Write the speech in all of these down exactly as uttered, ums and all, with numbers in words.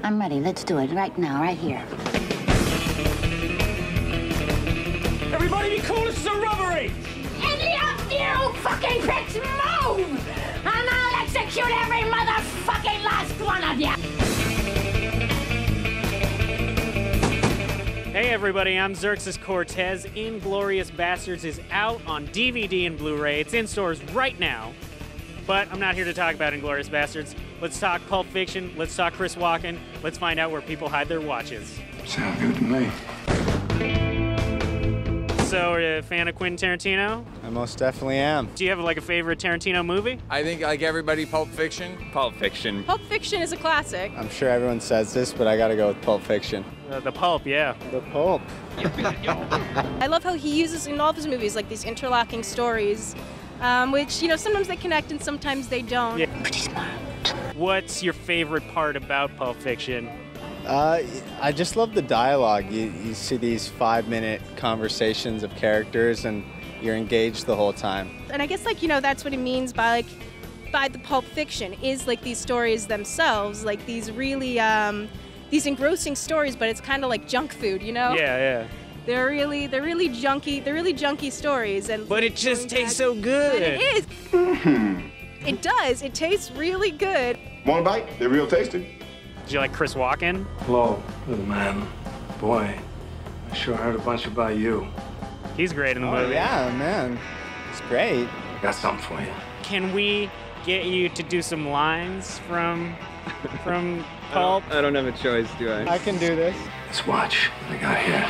I'm ready. Let's do it right now, right here. Everybody be cool, this is a robbery! Any of you fucking pricks move! And I'll execute every motherfucking last one of you! Hey everybody, I'm Xerxes Cortez. Inglourious Bastards is out on D V D and Blu-ray. It's in stores right now. But I'm not here to talk about Inglourious Bastards. Let's talk Pulp Fiction. Let's talk Chris Walken. Let's find out where people hide their watches. Sounds good to me. So, are you a fan of Quentin Tarantino? I most definitely am. Do you have like a favorite Tarantino movie? I think, like everybody, Pulp Fiction. Pulp Fiction. Pulp Fiction is a classic. I'm sure everyone says this, but I gotta go with Pulp Fiction. Uh, the Pulp, yeah. The Pulp. I love how he uses in all of his movies like these interlocking stories, um, which, you know, sometimes they connect and sometimes they don't. Yeah. Pretty smart. What's your favorite part about Pulp Fiction? Uh, I just love the dialogue. You, you see these five-minute conversations of characters, and you're engaged the whole time. And I guess, like, you know, that's what it means by, like, by the Pulp Fiction, is, like, these stories themselves, like, these really, um, these engrossing stories, but it's kind of like junk food, you know? Yeah, yeah. They're really, they're really junky, they're really junky stories. And but it just tastes so good. But it is. Mm-hmm. It does. It tastes really good. Want a bite? They're real tasty. Did you like Chris Walken? Hello, little man. Boy, I sure heard a bunch about you. He's great in the Oh, movie. yeah, man. It's great. Got something for you. Can we get you to do some lines from from Pulp? I don't, I don't have a choice, do I? I can do this. This watch I got here.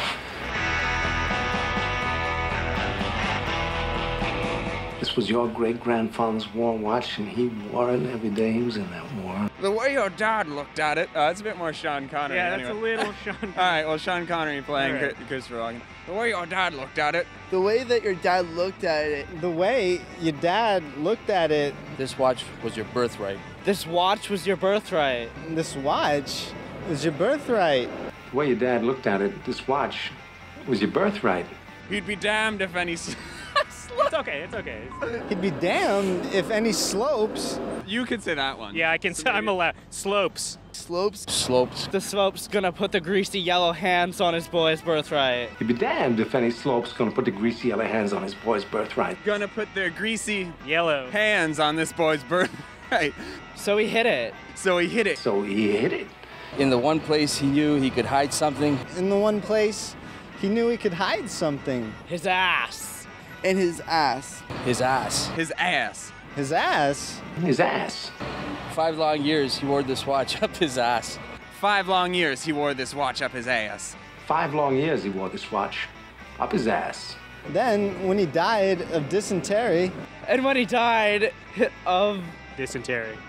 This was your great-grandfather's war watch, and he wore it every day he was in that war. The way your dad looked at it, uh, it's a bit more Sean Connery. Yeah, that's anyway. a little Sean Connery. All right, well, Sean Connery playing All right. Christopher Walken. The way your dad looked at it. The way that your dad looked at it. The way your dad looked at it, This watch was your birthright. This watch was your birthright. this watch is your birthright. The way your dad looked at it, this watch was your birthright. You'd be damned if any... s- It's okay, it's okay. He'd be damned if any slopes. You could say that one. Yeah, I can. I'm allowed. Slopes. Slopes. Slopes. The slope's gonna put the greasy yellow hands on his boy's birthright. You'd be damned if any slope's gonna put the greasy yellow hands on his boy's birthright. Gonna put their greasy Yellow. hands on this boy's birthright. So he hit it. So he hit it. So he hit it. In the one place he knew he could hide something. In the one place he knew he could hide something. His ass. In his ass. His ass. His ass. His ass. His ass. Five long years he wore this watch up his ass. Five long years he wore this watch up his ass. Five long years he wore this watch up his ass. Then, when he died of dysentery, And when he died of... Dysentery.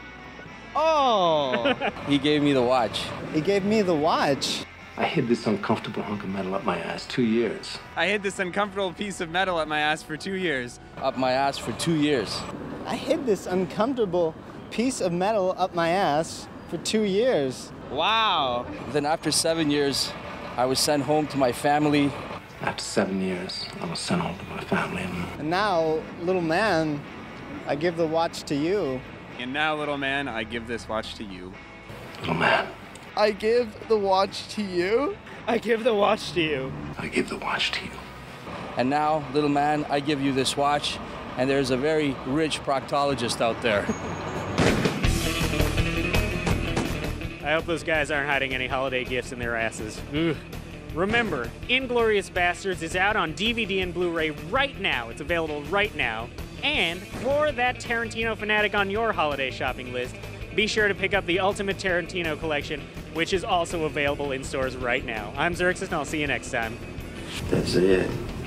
Oh! He gave me the watch. he gave me the watch. I hid this uncomfortable hunk of metal up my ass two years. I hid this uncomfortable piece of metal up my ass for two years. Up my ass for two years. I hid this uncomfortable piece of metal up my ass for two years. Wow. Then after seven years, I was sent home to my family. After seven years, I was sent home to my family. And now, little man, I give the watch to you. And now, little man, I give this watch to you. Little man, I give the watch to you. I give the watch to you. I give the watch to you. And now, little man, I give you this watch. And there's a very rich proctologist out there. I hope those guys aren't hiding any holiday gifts in their asses. Ugh. Remember, Inglourious Bastards is out on D V D and Blu-ray right now. It's available right now. And for that Tarantino fanatic on your holiday shopping list, be sure to pick up the Ultimate Tarantino Collection, which is also available in stores right now. I'm Xerxes, and I'll see you next time. That's it.